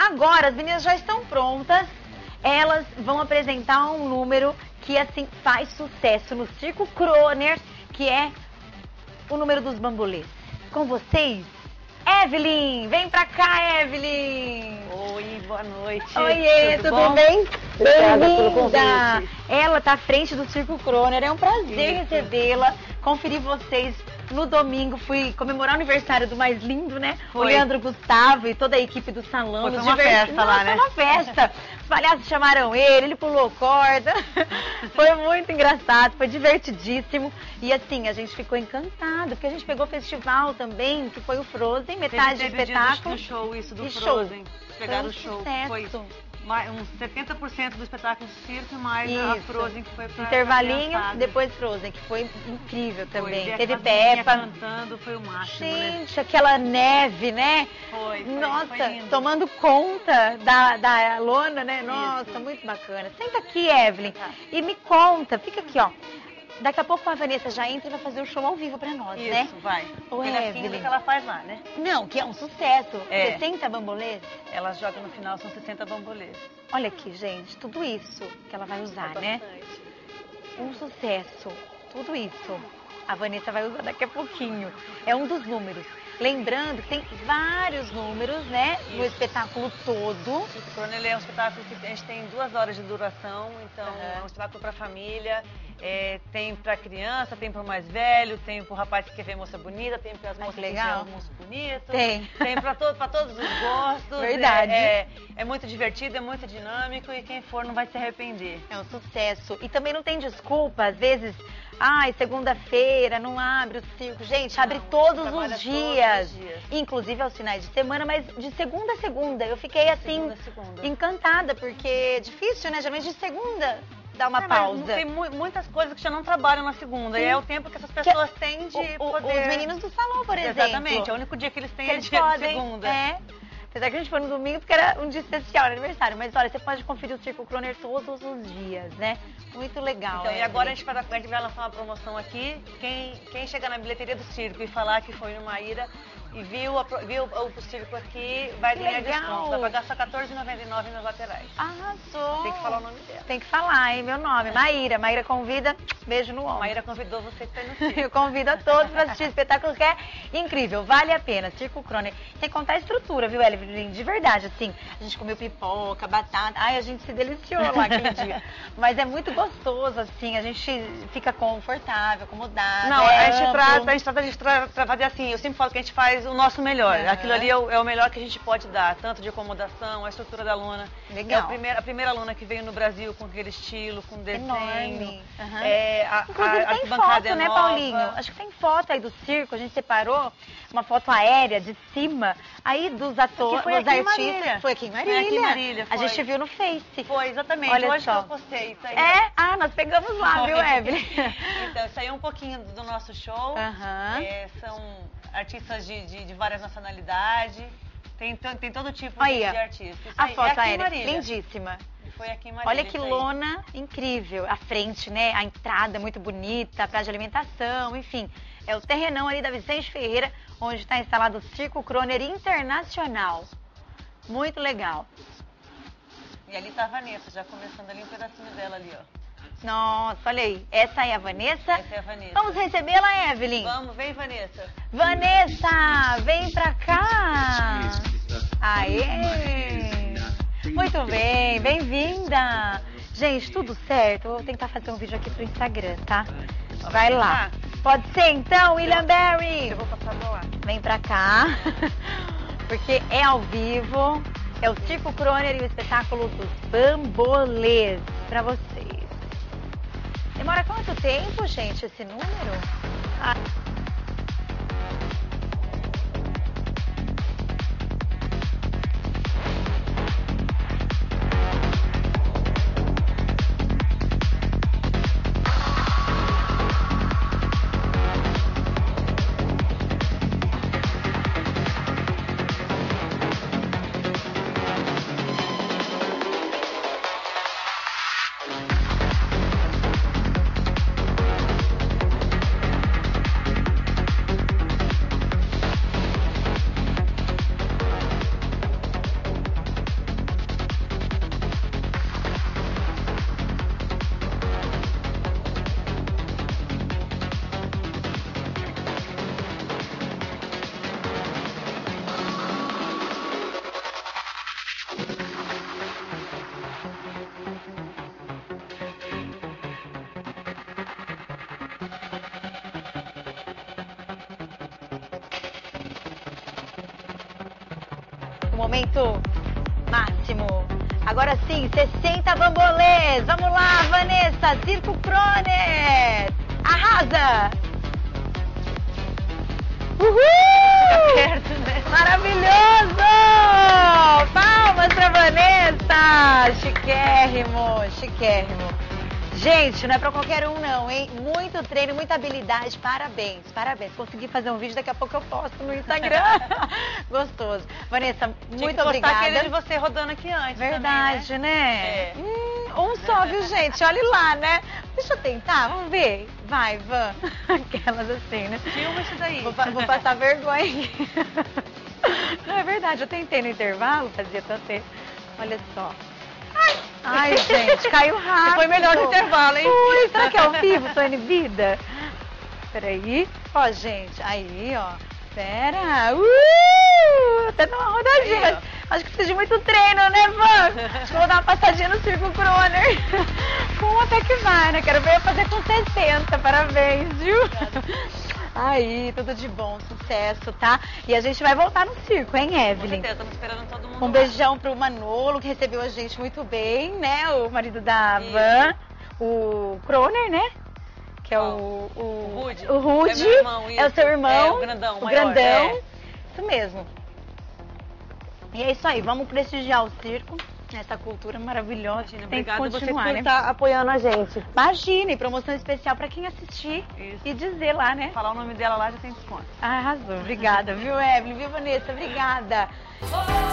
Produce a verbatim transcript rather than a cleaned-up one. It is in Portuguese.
Agora, as meninas já estão prontas. Elas vão apresentar um número que, assim, faz sucesso no Circo Kroner, que é o número dos bambolês. Com vocês, Evelyn! Vem pra cá, Evelyn! Oi, boa noite. Oiê, tudo, tudo bem? Bem-vinda! Ela tá à frente do Circo Kroner, é um prazer recebê-la, conferir vocês. No domingo fui comemorar o aniversário do mais lindo, né? Foi. O Leandro Gustavo e toda a equipe do salão. Foi uma festa Nossa, lá, né? Foi uma festa. Os palhaços chamaram ele, ele pulou corda. Foi muito engraçado, foi divertidíssimo. E assim, a gente ficou encantado, porque a gente pegou festival também, que foi o Frozen, metade teve, do teve espetáculo. Do show, isso do e Frozen. Show. Pegaram o show. Foi uns setenta por cento do espetáculo do circo, mais Isso. a Frozen, que foi pra Intervalinho, depois Frozen, que foi incrível também. Foi, Teve Peppa. Cantando, foi o máximo, Gente, né? aquela neve, né? Foi, foi Nossa, foi lindo. Tomando conta da, da lona, né? Nossa, Isso. muito bacana. Senta aqui, Evelyn, tá. e me conta, fica aqui, ó. Daqui a pouco a Vanessa já entra e vai fazer o show ao vivo pra nós, Isso, né? Isso, vai. O Evelyn. que ela faz lá, né? Não, que é um sucesso. É. sessenta bambolês? Ela joga no final, são sessenta bambolês. Olha aqui, gente, tudo isso que ela vai usar, é né? Um sucesso, tudo isso. A Vanessa vai usar daqui a pouquinho. É um dos números. Lembrando que tem vários números, né? Isso. No espetáculo todo. O Kroner é um espetáculo que a gente tem duas horas de duração, então uhum. é um espetáculo para família. É, tem para criança, tem para o mais velho, tem para o rapaz que quer ver moça bonita, tem para as moças que querem ver moço bonito. Tem. Tem para to todos os gostos. Verdade. É, é, é muito divertido, é muito dinâmico e quem for não vai se arrepender. É um sucesso. E também não tem desculpa, às vezes... Ai, segunda-feira, não abre o circo. Gente, abre não, todos, os dias. todos os dias. Inclusive aos finais de semana, mas de segunda a segunda. Eu fiquei assim, segunda, segunda. encantada, porque é difícil, né? Geralmente de segunda dá uma é, pausa. Tem mu muitas coisas que já não trabalham na segunda. Sim. E é o tempo que essas pessoas que, têm de o, poder... Os meninos do salão, por exemplo. Exatamente, é o único dia que eles têm que é eles dia podem, de segunda. É. Apesar que a gente foi no domingo porque era um dia especial, aniversário. Mas olha, você pode conferir o Circo Kroner todos os dias, né? Muito legal. Então, é, e agora a gente, vai, a gente vai lançar uma promoção aqui. Quem, quem chegar na bilheteria do circo e falar que foi no Maíra e viu, a, viu o, o circo aqui, vai que ganhar legal. desconto. Vai pagar só quatorze reais e noventa e nove centavos nas laterais. Arrasou. Tem que falar o nome dela. Tem que falar, hein? Meu nome, Maíra. Maíra convida, beijo no ombro. Maíra convidou você que tá no circo. Eu convido a todos para assistir o espetáculo que é incrível, vale a pena. Circo Kroner. Sem contar a estrutura, viu, Evelyn? De verdade, assim, a gente comeu pipoca, batata. Ai, a gente se deliciou lá aquele dia. Mas é muito gostoso, assim, a gente fica confortável, acomodado. Não, é a gente amplo. trata, a gente trata de tra tra fazer assim, eu sempre falo que a gente faz o nosso melhor. Uhum. Aquilo ali é o, é o melhor que a gente pode dar, tanto de acomodação, a estrutura da lona. Legal. É a primeira, a primeira aluna que veio no Brasil com aquele estilo, com desenho. Enorme. Uhum. É, a, Inclusive a, tem a foto, é né, nova. Paulinho? Acho que tem foto aí do circo, a gente separou uma foto aérea de cima, aí dos atores, dos artistas. Marília. Foi aqui em Marília. Foi aqui em Marília, foi. A gente viu no Face. Foi, exatamente. Olha Hoje só. que eu postei isso aí. É? Ah, nós pegamos lá, foi. Viu, Evelyn? Então, isso aí é um pouquinho do nosso show. Uhum. É, são artistas de, de, de várias nacionalidades. Tem, tem todo tipo aí, de, de artista. Isso a aí, foto é aqui aérea, em lindíssima. Foi aqui em Marília. Olha que lona incrível. A frente, né? A entrada muito bonita, a praia de alimentação, enfim. É o terrenão ali da Vicente Ferreira, onde está instalado o Circo Kroner Internacional. Muito legal. E ali tá a Vanessa, já começando ali um pedacinho dela ali, ó. Nossa, olha aí. Essa aí é a Vanessa? Essa é a Vanessa. Vamos recebê-la, Evelyn? Vamos, vem, Vanessa. Vanessa, vem pra cá. Aê! Muito bem, bem-vinda. Gente, tudo certo? Eu vou tentar fazer um vídeo aqui pro Instagram, tá? Vai lá. Pode ser então, William Berry? Eu vou passar pra lá. Vem pra cá, porque é ao vivo. É o Circo Kroner e o espetáculo dos bambolês pra vocês. Demora quanto tempo, gente, esse número? Ah. um momento máximo. Agora sim, sessenta bambolês. Vamos lá, Vanessa, Circo Croner. Arrasa! Uhul! Perto, né? Maravilhoso! Palmas pra Vanessa! Chiquérrimo, chiquérrimo. Gente, não é pra qualquer um não, hein? Muito treino, muita habilidade, parabéns, parabéns. Consegui fazer um vídeo, daqui a pouco eu posto no Instagram. Gostoso. Vanessa, Tinha muito que obrigada. aquele de você rodando aqui antes. Verdade, também, né? né? É. Hum, um só, viu, gente? Olha lá, né? Deixa eu tentar, vamos ver. Vai, Van. Aquelas assim, né? Filma isso daí. Vou, vou passar vergonha aqui. Não, é verdade, eu tentei no intervalo, fazia tanto tempo. Olha só. Ai, Ai gente, caiu rápido. Foi melhor no intervalo, hein? Ui, será que é ao vivo? Tô inibida? Peraí. Ó, gente, aí, ó. Pera. Uh! Até dar uma rodadinha, Aí, mas acho que precisa de muito treino, né, Van? Acho que vou dar uma passadinha no Circo Croner. Com até que vai, né? Quero ver eu fazer com sessenta. Parabéns, viu? Aí, tudo de bom, sucesso, tá? E a gente vai voltar no circo, hein, Com Evelyn? certeza, estamos esperando todo mundo Um lá. beijão pro Manolo, que recebeu a gente muito bem, né? O marido da Isso. Van, o Croner, né? Que é o... O O Rude. O Rude. É meu irmão, É o isso. seu irmão. É, o grandão, O maior, grandão. é. Isso mesmo. E é isso aí, vamos prestigiar o circo, essa cultura maravilhosa. Imagina, Tem que obrigada você continuar, por né? estar apoiando a gente. Imagina, e promoção especial pra quem assistir Isso. e dizer lá, né? Falar o nome dela lá já tem desconto. Ah, arrasou. Obrigada, viu, Evelyn? Viu, Vanessa? Obrigada. Oh,